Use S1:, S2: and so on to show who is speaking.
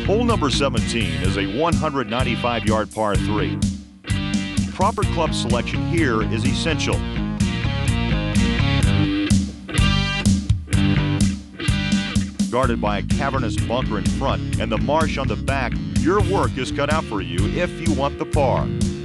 S1: Hole number 17 is a 195-yard par 3. Proper club selection here is essential. Guarded by a cavernous bunker in front and the marsh on the back, your work is cut out for you if you want the par.